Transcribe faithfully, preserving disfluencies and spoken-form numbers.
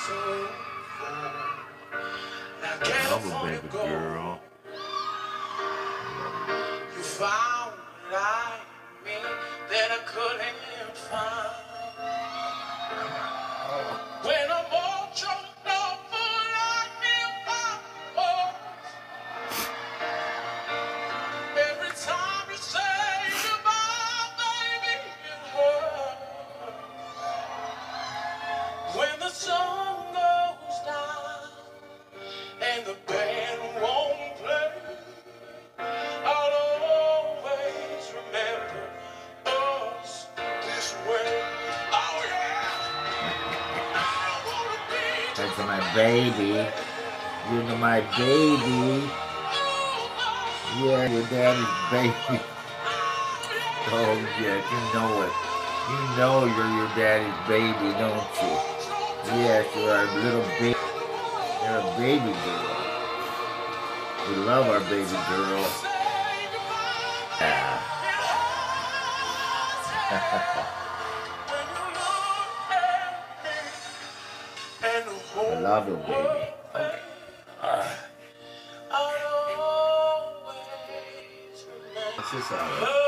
Love a baby girl. You found like me that I couldn't find. When I'm all choked up, but I can't find more. Every time you say goodbye, baby, it hurts. When the sun goes down and the band won't play, I'll always remember us this way. Oh yeah, I wanna be. That's my baby. You're my baby. Yeah, your daddy's baby. Oh yeah, you know it. You know you're your daddy's baby, don't you? Yes, you're our little baby. You're a baby girl. We love our baby girl. Yeah. I love you, baby. Okay. Uh. This is all right.